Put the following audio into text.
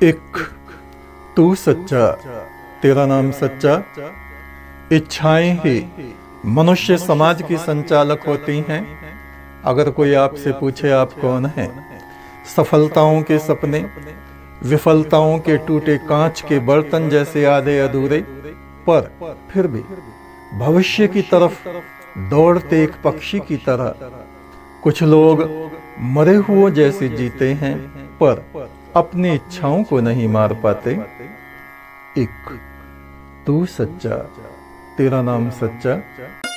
एक तू सच्चा, तेरा नाम सच्चा। इच्छाएं ही मनुष्य समाज की संचालक होती हैं। अगर कोई आपसे पूछे आप कौन हैं, सफलताओं के सपने, विफलताओं के टूटे कांच के बर्तन जैसे आधे अधूरे, पर फिर भी भविष्य की तरफ दौड़ते एक पक्षी की तरह। कुछ लोग मरे हुओं जैसे जीते हैं, पर अपनी इच्छाओं को नहीं मार पाते। एक तू सच्चा, तेरा नाम सच्चा।